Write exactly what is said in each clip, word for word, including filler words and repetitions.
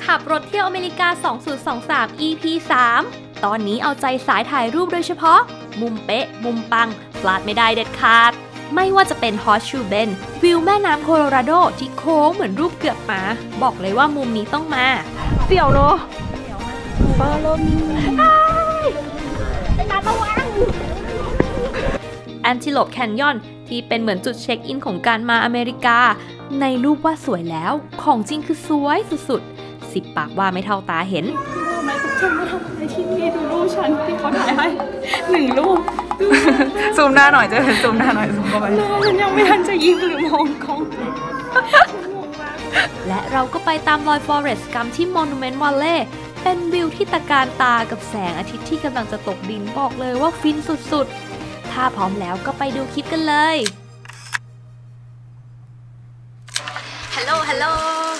ขับรถเที่ยวอเมริกา สองพันยี่สิบสาม อี พี สาม ตอนนี้เอาใจสายถ่ายรูปโดยเฉพาะมุมเป๊ะมุมปังพลาดไม่ได้เด็ดขาดไม่ว่าจะเป็น Horseshoe Bend วิวแม่น้ำโคโลราโดที่โค้งเหมือนรูปเกือกหมาบอกเลยว่ามุมนี้ต้องมาเสี่ยวเนอะฟอลโลมีเป็นระวังแอนติโลปแคนยอนที่เป็นเหมือนจุดเช็คอินของการมาอเมริกาในรูปว่าสวยแล้วของจริงคือสวยสุดๆสิบปากว่าไม่เท่าตาเห็นรู้ไหมทุกคนมาทำอะไรที่นี่ดูรูปฉันที่เขาถ่ายให้หนึ่งรูปซูมหน้าหน่อยจะเห็นซูมหน้าหน่อยซูมเข้าไปฉันยังไม่ทันจะยิงหรือมองกล้องและเราก็ไปตามรอยฟอเรสต์กัมที่มอนูเมนต์วัลเล่เป็นวิวที่ตะการตากับแสงอาทิตย์ที่กำลังจะตกดินบอกเลยว่าฟินสุดๆถ้าพร้อมแล้วก็ไปดูคลิปกันเลยฮัลโหลฮัลโหล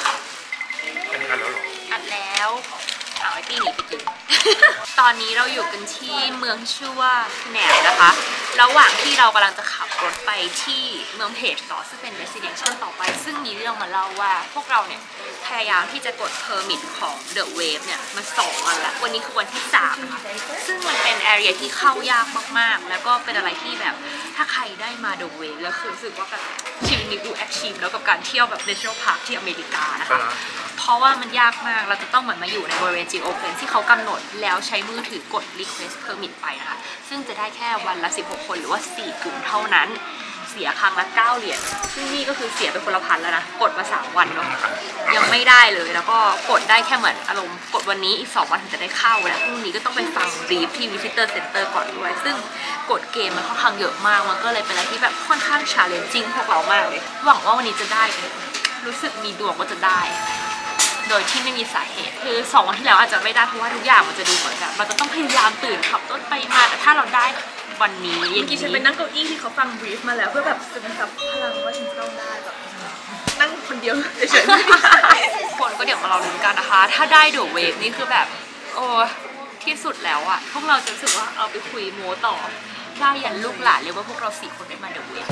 อัดแล้วเอาไอตี้หนีไปกิน ตอนนี้เราอยู่กันที่เมืองชื่อว่าแหนมนะคะระหว่างที่เรากำลังจะขับรถไปที่เมืองเพจต่อซึ่งเป็น Residential ต่อไปซึ่งมีเรื่องมาเล่าว่าพวกเราเนี่ยพยายามที่จะกด Permit ของ The Wave เนี่ยมาสองวันละวันนี้คือวันที่สามค่ะซึ่งมันเป็น area ที่เข้ายากมากๆแล้วก็เป็นอะไรที่แบบถ้าใครได้มา The Wave แล้วคือรู้สึกว่าแบบชีวิตนี้ดู Achieve แล้วกับการเที่ยวแบบ National Park ที่อเมริกานะคะเพราะว่ามันยากมากเราจะต้องเหมือนมาอยู่ในบริเวณ Geofence ที่เขากำหนดแล้วใช้มือถือกด Request Permit ไปนะคะซึ่งจะได้แค่วันละสิบหกคนหรือว่าสี่กลุ่มเท่านั้นเสียครั้งละเก้าเหรียญซึ่งนี่ก็คือเสียไปคนละพันแล้วนะกดมาสามวันเนาะยังไม่ได้เลยแล้วก็กดได้แค่เหมือนอารมณ์กดวันนี้อีกสองวันถึงจะได้เข้าแล้วพรุ่งนี้ก็ต้องไปฟังรีฟที่ Visitor Center ก่อนด้วยซึ่งกดเกมมันค่อนข้างเยอะมากมันก็เลยเป็นอะไรที่แบบค่อนข้าง challenging พวกเรามากเลยหวังว่าวันนี้จะได้รู้สึกมีดวงว่าจะได้โดยที่ไม่มีสาเหตุคือสองวันที่แล้วอาจจะไม่ได้เพราะว่าทุกอย่างมันจะดูเหมือนกันมันจะต้องพยายามตื่นขับรถไปมาแต่ถ้าเราได้วันนี้อย่างที่ฉันไปนั่งเก้าอี้ที่เขาฟังบรีฟมาแล้วเพื่อแบบซึมซับพลังว่าฉันจะต้องได้แบบนั่งคนเดียวเฉยๆคนก็เดี๋ยวมาเราลุ้นกันนะคะถ้าได้เดอะเวฟนี่คือแบบโอ้ที่สุดแล้วอะพวกเราจะรู้สึกว่าเอาไปคุยโม้ต่อได้ยันลูกหลานเลยว่าพวกเราสี่คนได้มาเดอะเวฟ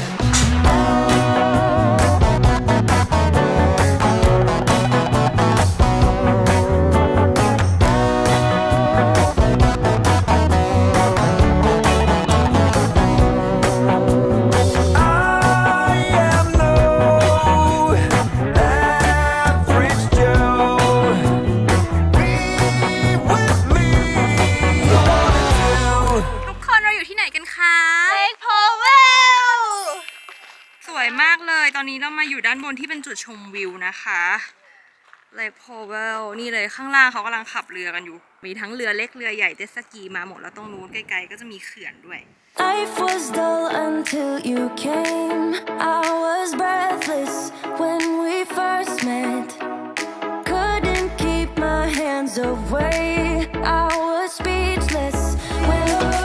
ตอนนี้เรามาอยู่ด้านบนที่เป็นจุดชมวิวนะคะ Lake Powell นี่เลยข้างล่างเขากำลังขับเรือกันอยู่มีทั้งเรือเล็กเรือใหญ่เจ็ตสกีมาหมดแล้วตรงนู้นไกลๆก็จะมีเขื่อนด้วย Life was dull until you came I was breathless when we first met Couldn't keep my hands away I was speechless when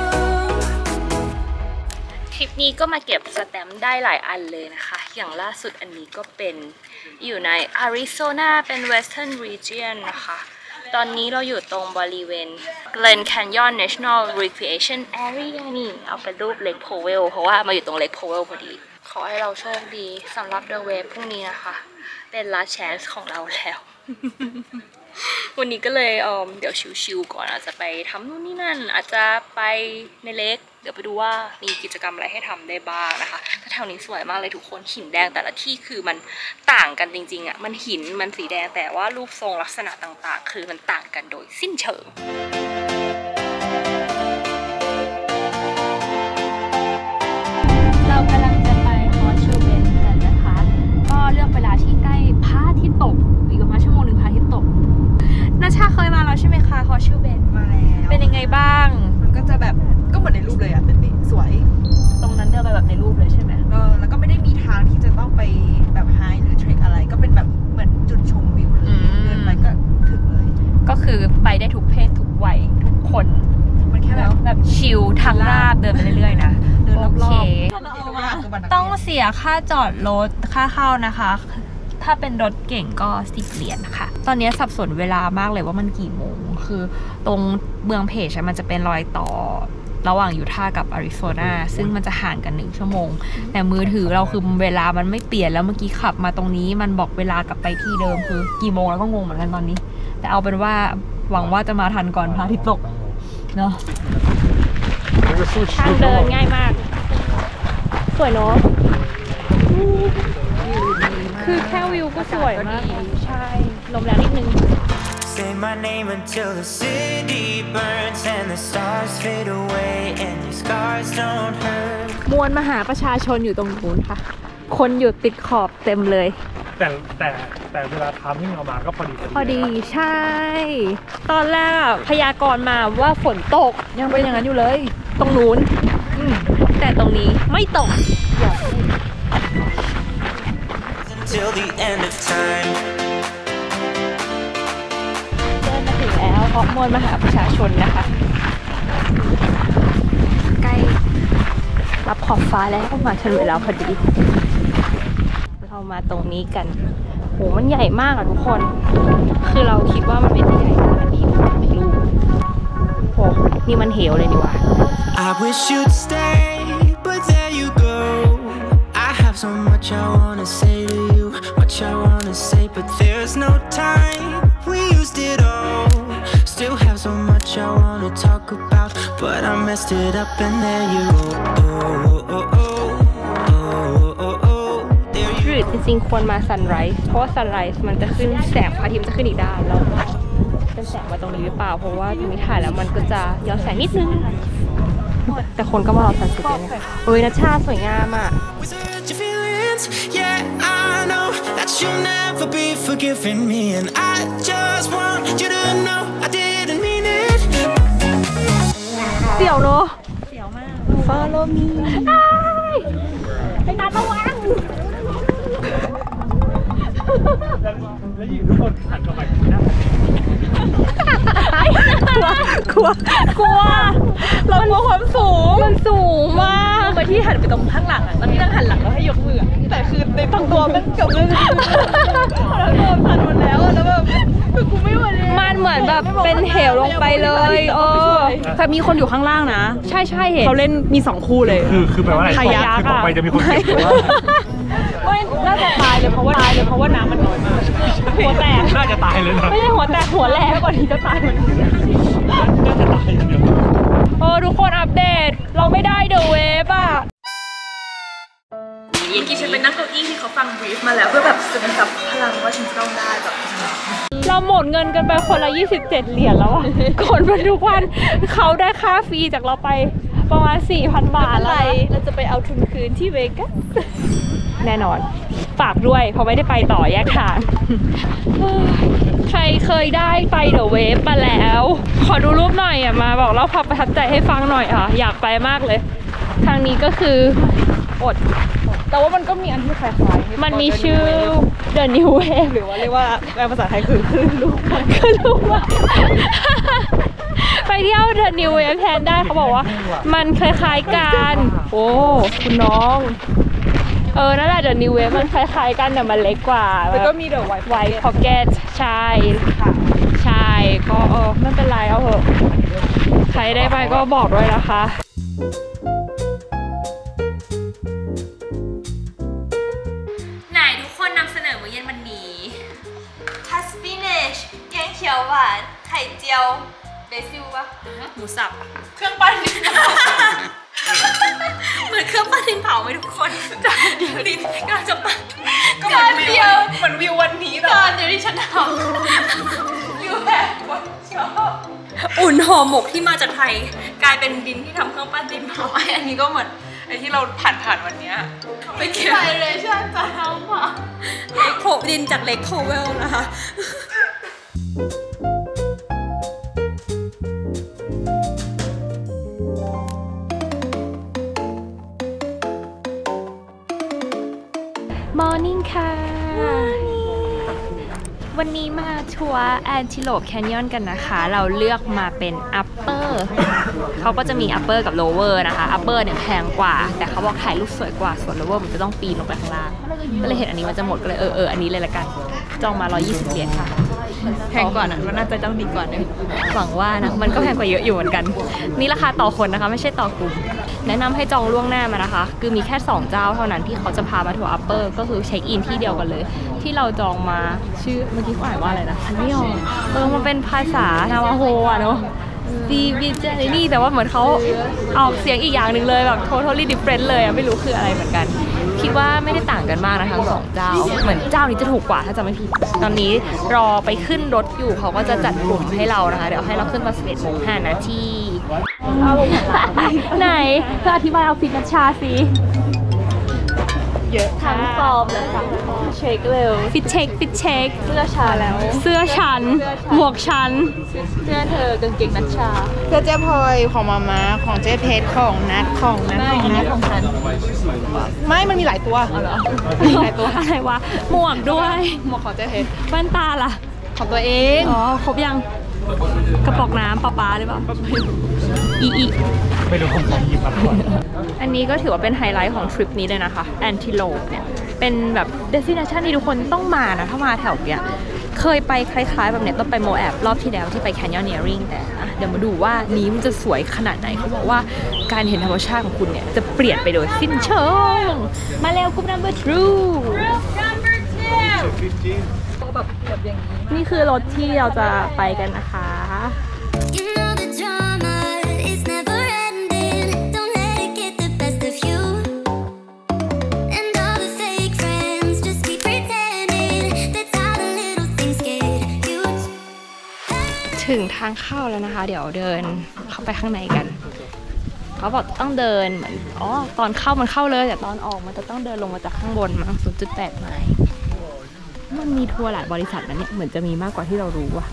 ทริปนี้ก็มาเก็บสแตมป์ได้หลายอันเลยนะคะอย่างล่าสุดอันนี้ก็เป็นอยู่ในอาริโซนาเป็น Western Region นะคะตอนนี้เราอยู่ตรงบริเวณ Glen Canyon National Recreation Area นี่เอาเป็นรูป Lake Powell เพราะว่ามาอยู่ตรง Lake Powell พอดีขอให้เราโชคดีสำหรับ The Wave พรุ่งนี้นะคะเป็น last chance ของเราแล้ว วันนี้ก็เลยเอ่อเดี๋ยวชิวๆก่อนอาจจะไปทำนู่นนี่นั่นอาจจะไปในเล็กเดี๋ยวไปดูว่ามีกิจกรรมอะไรให้ทำได้บ้างนะคะแถวนี้สวยมากเลยทุกคนหินแดงแต่ละที่คือมันต่างกันจริงๆอ่ะมันหินมันสีแดงแต่ว่ารูปทรงลักษณะต่างๆคือมันต่างกันโดยสิ้นเชิงเรากำลังจะไปฮอร์ชูเบนกันนะคะก็เลือกเวลาที่ใกล้พระอาทิตย์ตกอีกประมาณชั่วโมงหนึ่งพระอาทิตย์ตกนาชาเคยมาแล้วใช่ไหมคะฮอร์ชูเบนมาแล้วเป็นยังไงบ้างมันก็จะแบบก็เหมือนในรูปเลยอ่ะเป็นสวยตรงนั้นเดินไปแบบในรูปเลยใช่ไหมเออแล้วก็ไม่ได้มีทางที่จะต้องไปแบบไฮหรือเทรคอะไรก็เป็นแบบเหมือนจุดชมวิวเลยเดินไปก็ถึงเลยก็คือไปได้ทุกเพศทุกวัยทุกคนมันแค่แบบแบบชิลทางลาดเดินไปเรื่อยๆนะโอเคต้องเสียค่าจอดรถค่าเข้านะคะถ้าเป็นรถเก่งก็สิบเหรียญค่ะตอนนี้สับสนเวลามากเลยว่ามันกี่โมงคือตรงเมืองเพจมันจะเป็นรอยต่อระหว่างยูทาห์กับอาริโซนาซึ่งมันจะห่างกันหนึ่งชั่วโมงแต่มือถือเราคือเวลามันไม่เปลี่ยนแล้วเมื่อกี้ขับมาตรงนี้มันบอกเวลากลับไปที่เดิมคือกี่โมงแล้วก็งงเหมือนกันตอนนี้แต่เอาเป็นว่าหวังว่าจะมาทันก่อนพระอาทิตย์ตกเนาะทางเดินง่ายมากสวยเนาะคือแค่วิวก็สวยมากใช่ลมแรงนิดนึง Say my name until the city burns and the stars fade away and your scars don't hurt มวลมหาประชาชนอยู่ตรงนู้นค่ะคนอยู่ติดขอบเต็มเลยแต่แต่แต่เวลาทำที่เรามาก็พอดีพอดีใช่ตอนแรกพยากรณ์มาว่าฝนตกยังเป็นอย่างนั้นอยู่เลยตรงนู้นแต่ตรงนี้ไม่ตก Until the end of time เดินมาถึงแล้วเพราะมวลมหาประชาชนนะคะใกล้รับขอบฟ้าแล้วมาทันเวลาพอดีเรามาตรงนี้กันโหมันใหญ่มากอะทุกคนคือเราคิดว่ามันเป็นที่ใหญ่ขนาดนี้ไม่รู้โหนี่มันเหวเลยดีกว่า I wish you'd stay but there you go I have so much I wanna say to you much I wanna say but there's no time we used it all still have so much I wanna talk about but I messed it up and there you go oh, oh, oh, oh, oh, oh, there you หรือจริงๆควรมาซันไรส์เพราะว่าซันไรส์มันจะขึ้นแสงพระอาทิตย์จะขึ้นอีกด้านแล้วเป็นแสงมาตรงนี้หรือเปล่าเพราะว่าตรงนี้ถ่ายแล้วมันก็จะย้อนแสงนิดนึงแต่คนก็มารอซันเซ็ตเนี่ยโอ้ยนัชชาสวยงามอ่ะ Yeah, I know that you'll never be forgiving me and I just want you to know I didn't mean it เสี่ยวเนอะเสียวมาก Follow me ไปนัดระวังแล้วยิ่งทุกคนหันกลับไปนะกลัวกลัวเรากลัวความสูงมันสูงมากไปที่หันไปตรงข้างหลังอ่ะตอนที่นั่งหันหลังแล้วให้ยกมือแต่คือในทั้งตัวมันเกือบเลยแล้วตัวผ่านหมดแล้วแล้วแบบคือกูไม่ไหวเลยมันเหมือนแบบเป็นเหวลงไปเลยเออแต่มีคนอยู่ข้างล่างนะใช่ใช่เห็นเขาเล่นมีสองคู่เลยคือคือแปลว่าอะไรคือต่อไปจะมีคนเก็บตัวไม่น่าจะตายเลยเพราะว่าตายเลยเพราะว่าน้ำมันน้อยมากหัวแตกน่าจะตายเลยนะไม่ใช่หัวแตกหัวแหลกกว่านี้จะตายมันน่าจะตายอย่างเดียวโอ้ทุกคนอัปเดตเราไม่ได้เดอะเวฟอ่ะเมื่อกี้ฉันไปนั่งเก้าอี้ที่เขาฟังบรีฟมาแล้วเพื่อแบบซึมซับพลังว่าฉันต้องได้แบบเราหมดเงินกันไปคนละยี่สิบเจ็ดเหรียญแล้วอ่ะคนมาทุกวันเขาได้ค่าฟรีจากเราไปประมาณ สี่พัน บาทแล้วเราจะไปเอาทุนคืนที่เวกัสแน่นอนฝากด้วยเพราะไม่ได้ไปต่อแยกทางใครเคยได้ไปเดอะเวฟมาแล้วขอดูรูปหน่อยอ่ะมาบอกเล่าความประทับใจให้ฟังหน่อยค่ะอยากไปมากเลยทางนี้ก็คืออดแต่ว่ามันก็มีอันที่คล้ายๆมันมีชื่อ The New Wave หรือว่าเรียกว่าแปลภาษาไทยคือคลื่นลูกคลื่นลูกไปเที่ยว The New Wave แทนได้เขาบอกว่ามันคล้ายๆกันโอ้คุณน้องเออนั่นแหละ The New Wave มันคล้ายๆกันแต่มันเล็กกว่าแล้วก็มี The White Pocket ใช่ใช่ก็เออไม่เป็นไรเอาเถอะใครได้ไปก็บอกด้วยนะคะไหนทุกคนนำเสนอมื้อเย็นวันนี้ทัสปิเนชแกงเขียวหวานไข่เจียวเบซิลปะหมูสับเครื่องปั้นดินเหมือนเครื่องปั้นดินเผาไหมทุกคนจานเดียวดิกำลังจะปั้นจานเดียวเหมือนวิววันนี้จานเดียวที่ฉันทำวิวแบบคนชอบอุ่นห่อหมกที่มาจากไทยกลายเป็นดินที่ทำเครื่องปั้นดินเผาไอ้อันนี้ก็เหมือนไอ้ที่เราผ่านผ่านวันนี้ไปเก็บไฟเลยใช่จะทำอ่ะเล็กโคดินจากเล็กโคเวลนะคะMorning ค่ะวันนี้มาทัวร์ Antelope Canyon กันนะคะเราเลือกมาเป็น Upper เขาก็จะมี Upper กับ Lower นะคะ Upper เนี่ยแพงกว่าแต่เขาบอกถ่ายรูปสวยกว่าส่วน Lower มันจะต้องปีนลงไปข้างล่างก็เลยเห็นอันนี้มันจะหมดก็เลยเออเอออันนี้เลยละกันจองมาหนึ่งร้อยยี่สิบเหรียญค่ะแพงกว่านั้นมันน่าจะต้องดีกว่านึงหวังว่านะมันก็แพงกว่าเยอะอยู่เหมือนกันนี่ราคาต่อคนนะคะไม่ใช่ต่อกลุ่มแนะนำให้จองล่วงหน้ามานะคะคือมีแค่สองเจ้าเท่านั้นที่เขาจะพามาทัวร์อัปเปอร์ก็คือเช็คอินที่เดียวกันเลยที่เราจองมาชื่อเมื่อกี้เขาอ่านว่าอะไรนะอันไม่ออกเออมันเป็นภาษานาวาโฮอะเนาะดีบิเจนี่แต่ว่าเหมือนเขาออกเสียงอีกอย่างหนึ่งเลยแบบ totally different เลยอะไม่รู้คืออะไรเหมือนกันคิดว่าไม่ได้ต่างกันมากนะทั้งสองเจ้าเหมือนเจ้านี้จะถูกกว่าถ้าจะไม่ผิดตอนนี้รอไปขึ้นรถอยู่เขาก็จะจัดกลุ่มให้เรานะคะเดี๋ยวให้เราขึ้นมาสิบเอ็ดโมงห้านาทีไหนเธออธิบายเอาฟิตนัชชาสิเยอะทั้งฟอร์มและทั้งเช็คเร็วฟิตเช็คฟิตเช็คเสื้อชาแล้วเสื้อฉันหมวกฉันเสื้อเธอกางเกงนัชชาเสื้อเจ๊พลอยของมาม่าของเจ๊เพชรของนัทของนัทของนัทของฉันไม่มันมีหลายตัวอ๋อเหรอมีหลายตัวอะไรวะหมวกด้วยหมวกของเจ๊เพชรแว่นตาล่ะของตัวเองอ๋อครบยังกระป๋องน้ำปลาปลาหรือเปล่าอีอีไม่รู้ของใครหยิบมาก่อนอันนี้ก็ถือว่าเป็นไฮไลท์ของทริปนี้เลยนะคะแอนติโลปเนี่ยเป็นแบบเดสติเนชันที่ทุกคนต้องมานะถ้ามาแถวเนี้ยเคยไปคล้ายๆแบบเนี้ยต้องไปโมแอบรอบที่แล้วที่ไปแคนยอนเนียริงแต่เดี๋ยวมาดูว่านี้มันจะสวยขนาดไหนเขาบอกว่าการเห็นธรรมชาติของคุณเนี่ยจะเปลี่ยนไปโดยสิ้นเชิงมาแล้วกรุ๊ป นัมเบอร์ ทูแบบแบบอย่างนี้นี่คือรถที่เราจะไปกันนะคะถึงทางเข้าแล้วนะคะเดี๋ยวเดินเข้าไปข้างในกันเขาบอกต้องเดินเหมือนอ๋อตอนเข้ามันเข้าเลยแต่ตอนออกมันจะต้องเดินลงมาจากข้างบนมั้ง ศูนย์จุดแปด ไมล์มันมีทัวร์หลายบริษัทนะเนี่ยเหมือนจะมีมากกว่าที่เรารู้ว่ะ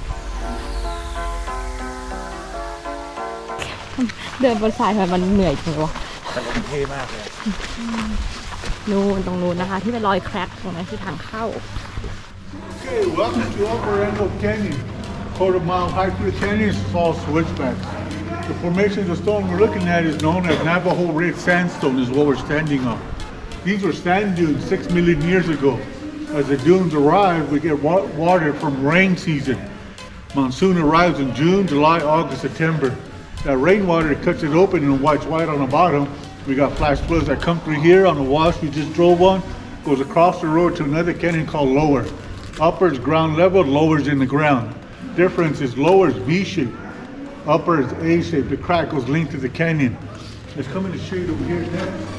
เดินบนสายมันเหนื่อยจังวะแต่มันเท่มากเลยนู่นตรงนู้นนะคะที่เป็นรอยแคร็กตรงนั้นคือทางเข้า Okay, welcome to Upper Antelope Canyon. Quarter mile high through the canyon is all switchback. The formation of the stone we're looking at is known as Navajo Red Sandstone, is what we're standing on. These were sand dunes six million years ago. As the dunes arrive, we get wa water from rain season. Monsoon arrives in June, July, August, September. That rainwater cuts it open and wipes white on the bottom. We got flash floods that come through here on the wash we just drove on, goes across the road to another canyon called Lower. Upper is ground level, lower is in the ground. Difference is lower is V-shaped, upper is A-shaped. The crack goes linked to the canyon. Let's come in the shade over here next.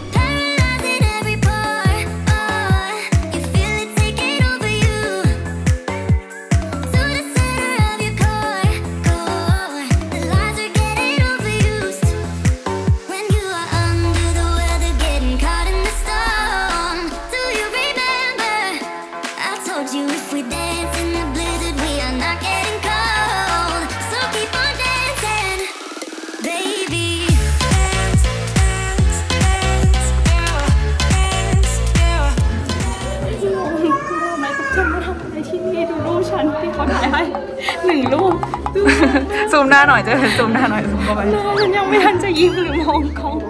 หนึ่งรูปซูมหน้าหน่อยจะเห็นซูมหน้าหน่อยซูมเข้าไปฉันยังไม่ทันจะยิ้มหรือมองกล้อง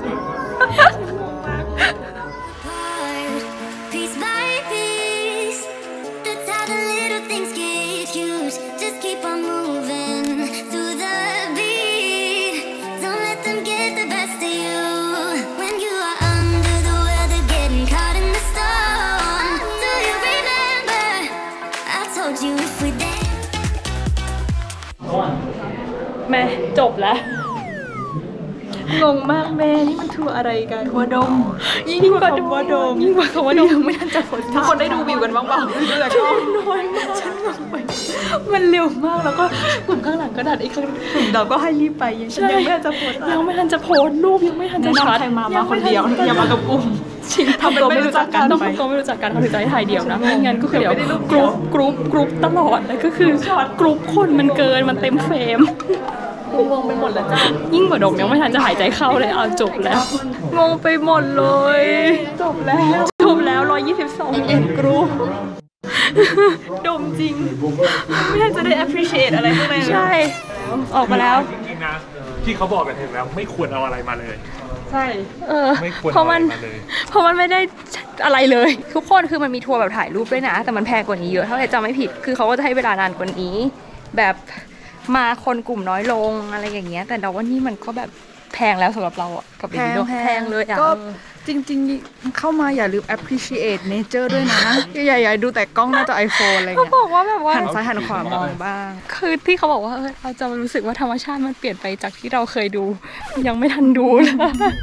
แม่จบแล้วงงมากแม่นี่มันทัวร์อะไรกันทัวร์ดมยิ่งกว่าทัวร์ดมยิ่งกว่าคำว่าดมยังไม่ทันจะผลทุกคนได้ดูวิวกันบ้างเปล่าชอบน้อยมากฉันงงไปมันเร็วมากแล้วก็กลุ่มข้างหลังก็ดันอีกกลุ่มเราก็ให้รีบไปฉันยังไม่ทันจะโพสยังไม่ทันจะโพสรูปยังไม่ทันจะช็อตใครมามาคนเดียวอย่ามากับกลุ่มทำตัวไม่รู้จักกันต้องทำตัวไม่รู้จักกันเขาถึงจะให้ถ่ายเดียวนะไม่งั้นก็คือเดี๋ยวกรุ๊ปกรุ๊ปกรุ๊ปตลอดเลยก็คือกรุ๊ปคนมันเกินมันเต็มเฟรมงงไปหมดแล้วจ้ายิ่งกว่าดมยังไม่ทันจะหายใจเข้าเลยเอาจบแล้วงงไปหมดเลยจบแล้วจบแล้วร้อยยี่สิบสองเอ็นกรุ๊ปดมจริงไม่น่าจะได้ appreciate อะไรข้างในเลยใช่ออกมาแล้วจริงๆนะที่เขาบอกกันถึงแล้วไม่ควรเอาอะไรมาเลยใช่เออเพราะมันเพราะมันไม่ได้อะไรเลยทุกคนคือมันมีทัวร์แบบถ่ายรูปด้วยนะแต่มันแพงกว่านี้เยอะเท่าไหร่จำไม่ผิดคือเขาก็จะให้เวลานานกว่านี้แบบมาคนกลุ่มน้อยลงอะไรอย่างเงี้ยแต่เราว่านี่มันก็แบบแพงแล้วสำหรับเราอะกับแพงแพงเลยอะก็จริงๆเข้ามาอย่าลืม appreciate nature ด้วยนะอย่าอย่าดูแต่กล้องหน้าจอ iPhone อะไรเงี้ยเขาบอกว่าแบบว่าหันซ้ายหันขวามองบ้างคือที่เขาบอกว่าเราจะรู้สึกว่าธรรมชาติมันเปลี่ยนไปจากที่เราเคยดูยังไม่ทันดูเลย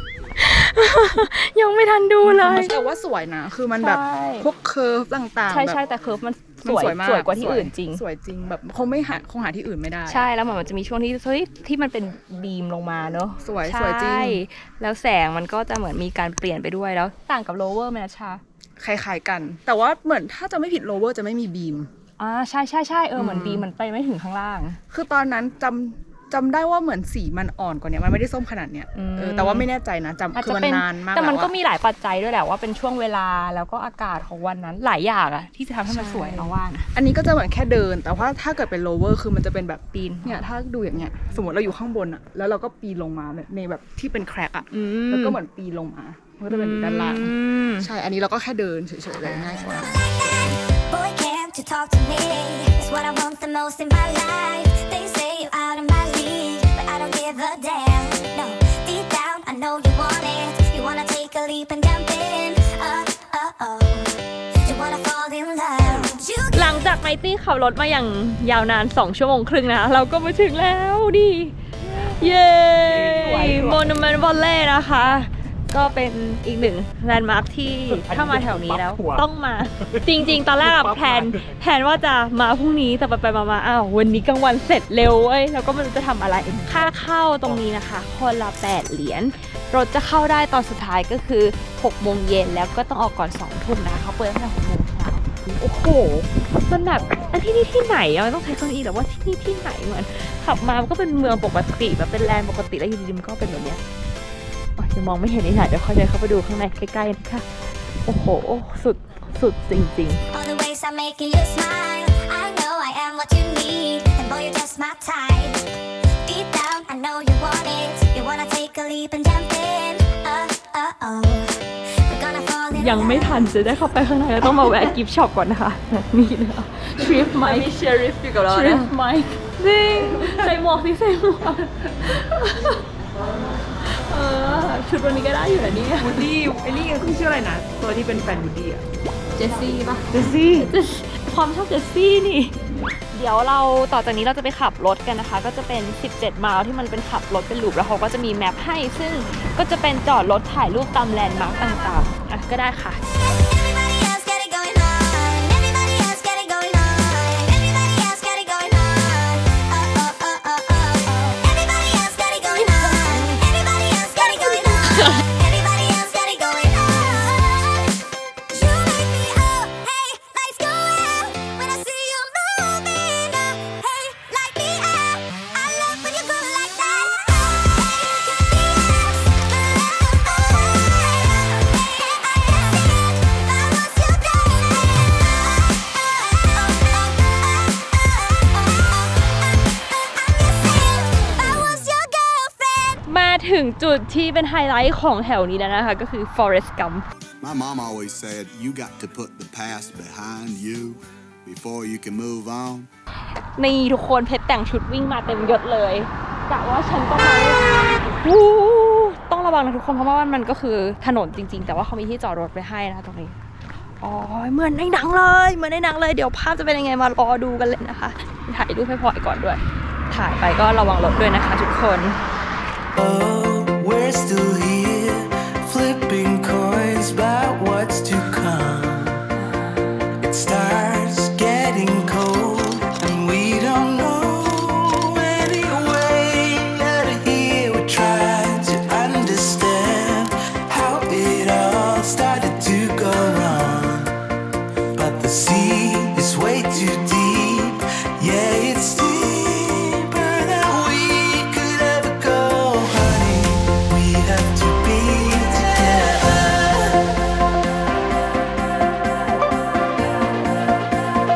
ยังไม่ทันดูเลยแต่ว่าสวยนะคือมันแบบพวกเคิร์ฟต่างๆใช่ใช่แต่เคิร์ฟมันสวยสวยกว่าที่อื่นจริงสวยจริงแบบคงไม่หาคงหาที่อื่นไม่ได้ใช่แล้วมันจะมีช่วงที่เฮ้ยที่มันเป็นบีมลงมาเนอะสวยสวยจริงแล้วแสงมันก็จะเหมือนมีการเปลี่ยนไปด้วยแล้วต่างกับโลเวอร์ไหมนะชาคล้ายๆกันแต่ว่าเหมือนถ้าจะไม่ผิดโลเวอร์จะไม่มีบีมอ่าใช่ใช่ใช่เออเหมือนบีมมันไปไม่ถึงข้างล่างคือตอนนั้นจำจำได้ว่าเหมือนสีมันอ่อนกว่านี้มันไม่ได้ส้มขนาดเนี้ยเออแต่ว่าไม่แน่ใจนะจำคือมันนานมากแต่มันก็มีหลายปัจจัยด้วยแหละว่าเป็นช่วงเวลาแล้วก็อากาศของวันนั้นหลายอย่างอะที่จะทำให้มันสวยเอาว่านะอันนี้ก็จะเหมือนแค่เดินแต่ว่าถ้าเกิดเป็นโลเวอร์คือมันจะเป็นแบบปีนเนี่ยถ้าดูอย่างเงี้ยสมมติเราอยู่ข้างบนอะแล้วเราก็ปีนลงมาในแบบที่เป็นแครกอะแล้วก็เหมือนปีนลงมามันก็จะเป็นด้านล่างใช่อันนี้เราก็แค่เดินเฉยๆเลยง่ายกว่า To talk to me is what I want the most in my life. They say you're out of my league, but I don't give a damn. No, deep down I know you want it. You wanna take a leap and jump in. Oh, oh, oh. You wanna fall in love. หลังจากไมตี้ขับรถมาอย่างยาวนานสองชั่วโมงครึ่งนะเราก็มาถึงแล้วดิเย้โมนูเมนต์วอลเล่นะคะก็เป็นอีกหนึ่งแลนด์มาร์คที่ถ้ามาแถวนี้แล้วต้องมาจริงๆตอนแรกแพลนแพลนว่าจะมาพรุ่งนี้แต่ไปๆมาๆอ้าววันนี้กลางวันเสร็จเร็วเว้ยแล้วก็ไม่รู้จะทำอะไรค่าเข้าตรงนี้นะคะคนละแปดเหรียญรถจะเข้าได้ตอนสุดท้ายก็คือหกโมงเย็นแล้วก็ต้องออกก่อนสองทุ่มนะเขาเปิดตั้งแต่หกโมงเช้าโอ้โหมันแบบอันที่นี่ที่ไหนอะมันต้องใช้เครื่องอีแต่ว่าที่นี่ที่ไหนเหมือนขับมามันก็เป็นเมืองปกติแบบเป็นแลนด์ปกติแล้วอยู่ดีๆมันก็เป็นแบบเนี้ยจะมองไม่เห็นอีกหน่อยเดี๋ยวค่อยเดินเข้าไปดูข้างในใกล้ๆนะคะโอ้โหสุดสุดจริงๆยังไม่ทันจะได้เข้าไปข้างในแล้วต้องมาแวะกิฟต์ช็อปก่อนนะคะนี่นะทริปไมค์มีเชอริฟอยู่กับเราทริปไมค์จริงใส่หมวกสิใส่หมวกเออชุดวันนี้ก็ได้อยู่นะนี่วูดดี้ไอ้นี่คือชื่ออะไรนะตัวที่เป็นแฟนวูดดี้อะเจสซี่ป่ะเจสซี่ความชอบเจสซี่นี่เดี๋ยวเราต่อจากนี้เราจะไปขับรถกันนะคะก็จะเป็นสิบเจ็ดไมล์ที่มันเป็นขับรถเป็นลูปแล้วเขาก็จะมีแมปให้ซึ่งก็จะเป็นจอดรถถ่ายรูปตามแลนด์มาร์คต่างๆอ่ะก็ได้ค่ะถึงจุดที่เป็นไฮไลท์ของแถวนี้แล้วนะคะก็คือ Forrest Gump My mom always said you got to put the past behind you before you can move on นี่ทุกคนเพชรแต่งชุดวิ่งมาเต็มยศเลยกะว่าฉันต้องมาต้องระวังนะทุกคนเพราะว่ามันก็คือถนนจริงๆแต่ว่าเขามีที่จอดรถไว้ให้นะตรงนี้อ๋อเหมือนในหนังเลยเหมือนในหนังเลยเดี๋ยวภาพจะเป็นยังไงมารอดูกันเลยนะคะถ่ายรูปให้พอก่อนด้วยถ่ายไปก็ระวังรถด้วยนะคะทุกคน Oh, we're still here, flipping coins about what's to come. It starts getting cold, and we don't know any way out of here. We're trying to understand how it all started to go wrong. But the sea is way too deep, yeah, it's deep. ม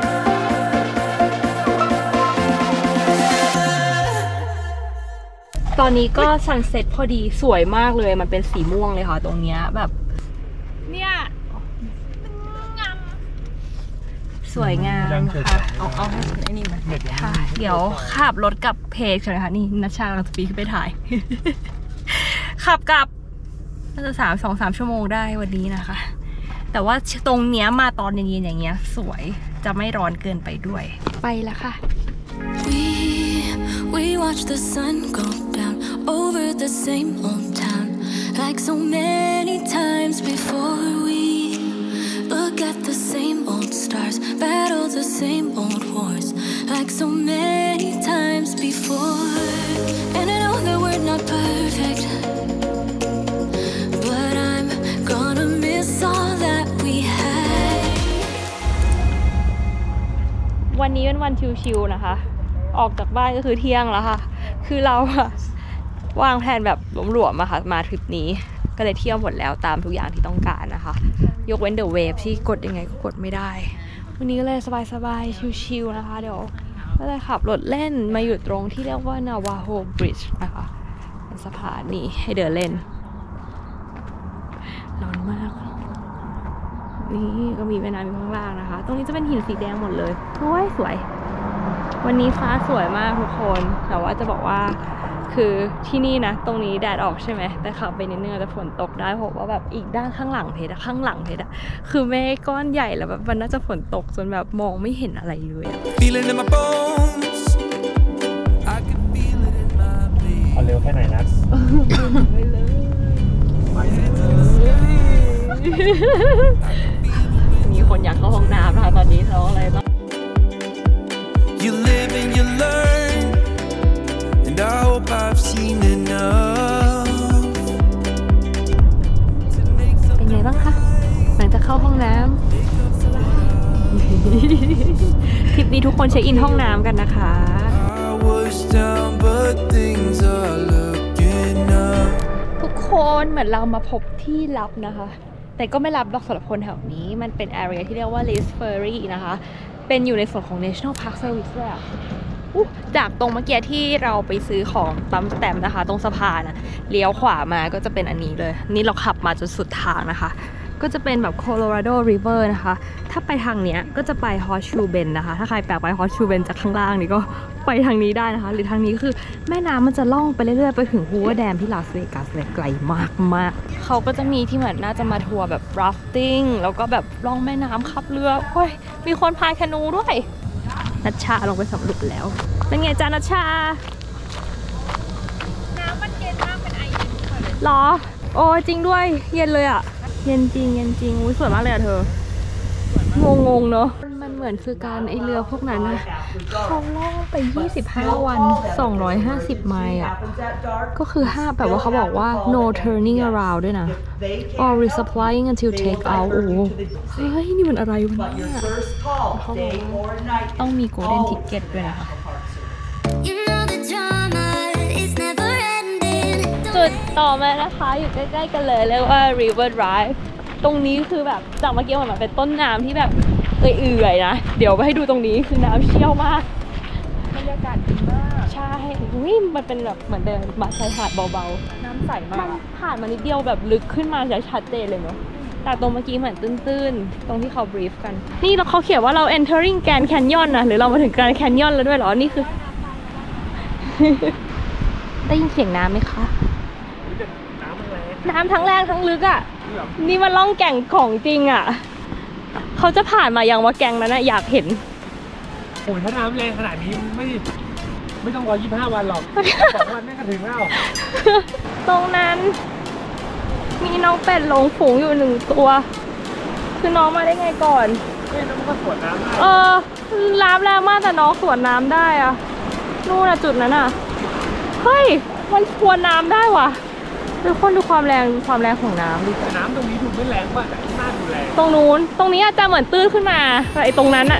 ตอนนี้ก็ซันเซ็ตพอดีสวยมากเลยมันเป็นสีม่วงเลยค่ะตรงเนี้ยแบบเนี่ยสวยงามค่ะเอาเอาให้ฉันไอ้นี่มาค่ะเดี๋ยวขับรถกับเพจเลยค่ะนี่นัชชากำลังจะปีขึ้นไปถ่าย ขับกลับน่าจะสามสองสามชั่วโมงได้วันนี้นะคะแต่ว่าตรงเนี้ยมาตอนเย็นๆอย่างเงี้ยสวยจะไม่ร้อนเกินไปด้วยไปแล้วค่ะ We we watch the sun go down over the same old town like so many times before. We look at the same old stars, battle the same old wars like so many times before. And I know that we're not perfect, but I'm gonna miss all that we had. วันนี้เป็นวันชิวๆนะคะออกจากบ้านก็คือเที่ยงแล้วค่ะคือเราอะวางแผนแบบหลวมๆอะค่ะมาทริปนี้ก็เลยเที่ยวหมดแล้วตามทุกอย่างที่ต้องการนะคะยกเว้นเดอะเวฟที่กดยังไงก็กดไม่ได้วันนี้ก็เลยสบายๆชิวๆนะคะเดี๋ยวก็เลยขับรถเล่นมาอยู่ตรงที่เรียกว่า Navajo Bridge นะคะเป็นสะพานนี่ให้เดินเล่นร้อนมากนี่ก็มีแม่น้ำอยู่ข้างล่างนะคะตรงนี้จะเป็นหินสีแดงหมดเลยโอ้ยสวยวันนี้ฟ้าสวยมากทุกคนแต่ว่าจะบอกว่าคือที่นี่นะตรงนี้แดดออกใช่ไหมแต่ขับไปนิดนึงจะฝนตกได้เพราะว่าแบบอีกด้านข้างหลังเพชรข้างหลังเพชรคือเมฆก้อนใหญ่แล้วแบบมันน่าจะฝนตกจนแบบมองไม่เห็นอะไรเลยเอาเร็วแค่ไหนนะไปเลยมีคนอยากเข้าห้องน้ำนะคะตอนนี้ท้องอะไรต้อง You live and you learn, and I hope I've seen enough. เป็นไงบ้างคะหลังจากเข้าห้องน้ำทริปนี้ทุกคนเช็คอินห้องน้ำกันนะคะทุกคนเหมือนเรามาพบที่ลับนะคะแต่ก็ไม่ลับหรอกสำหรับคนแถวนี้มันเป็น area ที่เรียกว่า Liz Ferry นะคะเป็นอยู่ในส่วนของ National Park Service ด้วยอ่ะจากตรงเมื่อกี้ที่เราไปซื้อของปั๊มสแตมป์นะคะตรงสะพานนะเลี้ยวขวามาก็จะเป็นอันนี้เลยนี่เราขับมาจนสุดทางนะคะก็จะเป็นแบบ Colorado River นะคะถ้าไปทางเนี้ยก็จะไป Horseshoe Bend นะคะถ้าใครแปลไป Horseshoe Bend จากข้างล่างนี่ก็ไปทางนี้ได้นะคะหรือทางนี้คือแม่น้ำมันจะล่องไปเรื่อยๆไปถึง Hoover Dam ที่ลาสเวกัสเลยไกลมากมากเขาก็จะมีที่เหมือนน่าจะมาทัวร์แบบ rafting แล้วก็แบบล่องแม่น้ำขับเรือโอ้ยมีคนพายแคนูด้วยนัชชาลงไปสำรวจแล้วเป็นไงจ๊ะนัชชาน้ำมันเย็นมากเป็นไอเย็นเลยหรอโอ้จริงด้วยเย็นเลยอ่ะเย็นจริงเย็นจริงอุ้ยสวยมากเลยอะเธองงงเนอะมันเหมือนคือการไอเรือพวกนั้นนะเขาล่องไปยี่สิบห้าวันสองร้อยห้าสิบไมล์อ่ะก็คือห้าแบบว่าเขาบอกว่า no turning around ด้วยนะ or resupplying until take out โอ้เฮ้ยนี่มันอะไรวะเนี่ยเขาบอกว่าต้องมี golden ticket ด้วยนะคะจุดต่อมานะคะอยู่ใกล้ๆกันเลยเรียกว่า River Drive ตรงนี้คือแบบจากเมื่อกี้มันเป็นต้นน้ำที่แบบเอื่อยๆนะเดี๋ยวไปให้ดูตรงนี้คือน้ำเชี่ยวมากบรรยากาศดีมากใช่นี่มันเป็นแบบเหมือนเดินมาชายหาดเบาๆน้ำใสมากผ่านมานิดเดียวแบบลึกขึ้นมาจะชัดเจนเลยเนาะแต่ตรงเมื่อกี้เหมือนตื้นๆตรงที่เขา brief กันนี่เราเขาเขียนว่าเรา entering Grand Canyon นะหรือเรามาถึง Grand Canyon แล้วด้วยเหรอนี่คือ ได้ยินเสียงน้ำไหมคะน้ำทั้งแรงทั้งลึกอ่ะนี่มันล่องแก่งของจริงอ่ะเขาจะผ่านมายังว่าแก่งนั้นนะอยากเห็นโอ้ยถ้าน้ำแรงขนาดนี้ไม่ไม่ต้องรอยี่สิบห้าวันหรอกสองวันแม่ก็ถึงแล้วตรงนั้นมีน้องเป็ดหลงฝูงอยู่หนึ่งตัวคือน้องมาได้ไงก่อนเฮ้ยน้องก็สวนน้ำได้เออน้ำแรงมากแต่น้องสวนน้ำได้อ่ะนู่นน่ะจุดนั้นอ่ะเฮ้ยมันสวนน้ำได้ว่ะทุกคนดูความแรงความแรงของน้ำดิแต่น้ำตรงนี้ดูไม่แรงป่ะแต่ข้างหน้าดูแรงตรงนู้นตรงนี้อาจจะเหมือนตื้นขึ้นมาแต่ไอ้ตรงนั้นอะ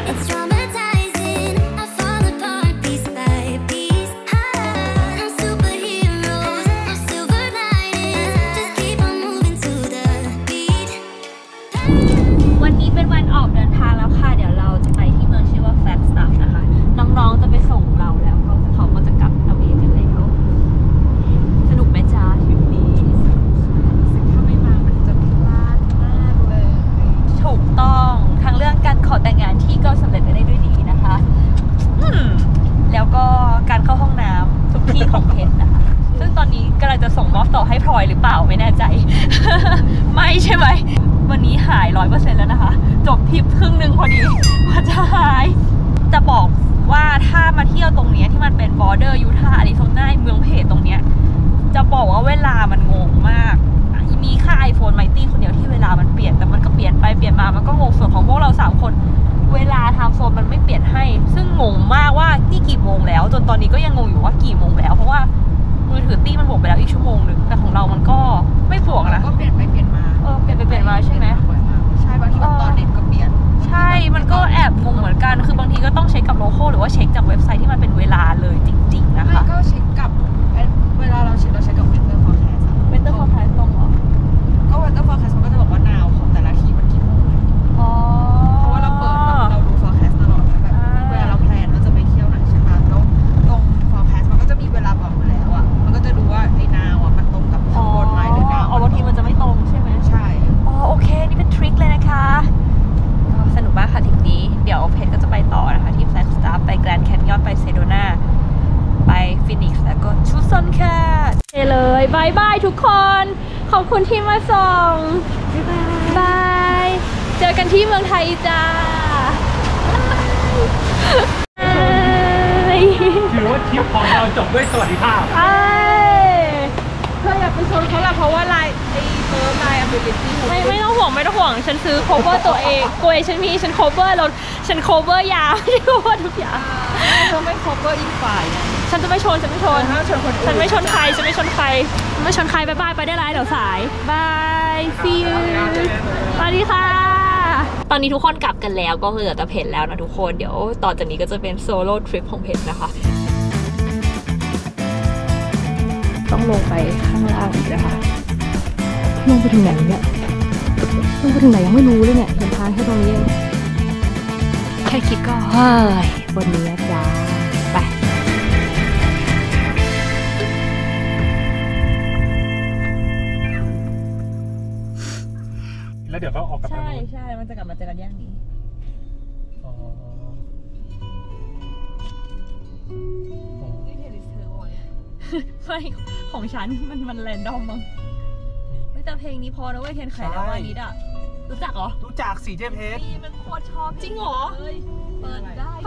วันนี้เป็นวันออกเดินทางแล้วค่ะเดี๋ยวเราจะไปที่เมืองชื่อว่า Flagstaff นะคะน้องๆจะไปส่งเราแล้วเขาก็จะกลับเอาเองกันแล้วของเพชรนะคะซึ่งตอนนี้กำลังจะส่งมอบต่อให้พลอยหรือเปล่าไม่แน่ใจ ไม่ใช่ไหมวันนี้หายร้อยเปอร์เซ็นต์แล้วนะคะจบทริปครึ่งหนึ่งพอดีว่าจะหายจะบอกว่าถ้ามาเที่ยวตรงนี้ที่มันเป็นบอร์เดอร์ยูทาห์อาริโซนาเมืองเพจตรงเนี้ยจะบอกว่าเวลามันงงมากมีค่า iPhone Mighty คนเดียวที่เวลามันเปลี่ยนแต่มันก็เปลี่ยนไปเปลี่ยนมามันก็งงส่วนของพวกเราสามคนเวลาไทม์โซนมันไม่เปลี่ยนให้ซึ่งงงมากว่านี่กี่โมงแล้วจนตอนนี้ก็ยังงงอยู่ว่ากี่โมงแล้วเพราะว่ามือถือตี้มันบวกไปแล้วอีกชั่วโมงหนึ่งแต่ของเรามันก็ไม่บวกนะก็เปลี่ยนไปเปลี่ยนมาเออเปลี่ยนไปเปลี่ยนมาใช่ไหมใช่บางทีแบบตอนเน็ตก็เปลี่ยนใช่มันก็แอบงงเหมือนกันคือบางทีก็ต้องเช็คกับโลโก้หรือว่าเช็คจากเว็บไซต์ที่มันเป็นเวลาเลยจริงๆนะคะก็เช็คกับเวลาเราเช็คเราเช็คกับ Weather Forecast Weather Forecast ตรงเหรอก็ Weather Forecast มันก็จะบอกว่านาวของแต่ละที่มันกี่โมงอ๋อเพราะว่าเราเปิดเราดู forecast ตลอดแบบเวลาเราแพลนเราจะไปเที่ยวไหนใช่ไหมแล้วตรง forecast มันก็จะมีเวลาบอกอยู่แล้วอ่ะมันก็จะดูว่าไอ้นาวอ่ะมันตรงกับข้างบนไหมหรือนาวอ๋อบางทีมันจะไม่ตรงใช่ไหมใช่อ๋อโอเคนี่เป็นทริคเลยนะคะสนุกมากค่ะทริปนี้เดี๋ยวเพจก็จะไปต่อนะคะที่แฟลกสตาร์ไปแกรนด์แคนยอนไปเซโดนาไปฟินิกซ์แล้วก็ชูซอนค่ะเจเลยบายบายทุกคนขอบคุณที่มาส่งบายเจอกันที่เมืองไทยจ้าถือว่าทริปของเราจบด้วยสวัสดิภาพเธออยากไปชนเขาละเพราะว่าลายไอ้เฟิร์มลาย ability ไม่ไม่ต้องห่วงไม่ต้องห่วงฉันซื้อ cover ตัวเองตัวเองฉันมีฉัน cover เราฉัน cover ยาไม่ cover ทุกอย่างเธอไม่ cover อีกฝ่ายฉันจะไม่ชนฉันไม่ชนฉันไม่ชนใครฉันไม่ชนใครไม่ชนใครบายบายไปได้ไรเดี๋ยวสายบาย see you สวัสดีค่ะตอนนี้ทุกคนกลับกันแล้วก็เหลือแต่เพจแล้วนะทุกคนเดี๋ยวต่อจากนี้ก็จะเป็นโซโล่ทริปของเพจนะคะต้องลงไปข้างล่างอีกนะคะลงไปถึงไหนเนี่ยลงไปถึงไหนยังไม่รู้เลยเนี่ยเห็นทางแค่ตรงนี้เองแค่คิดก็เฮ้ยบนนี้จ้าไปแล้วเดี๋ยวก็ออกกลับมาใช่ใช่มันจะกลับมาเจอกันย่างนี้นี่เทลิสเทอร์บอยไม่ของฉันมันมันแรนดอมมั้งแต่เพลงนี้พอนะเว้ยเทนไข่แล้ววานิดอ่ะรู้จักเหรอรู้จักสีเจเพชรนี่มันโคตรชอบจริงเหรอเปิดได้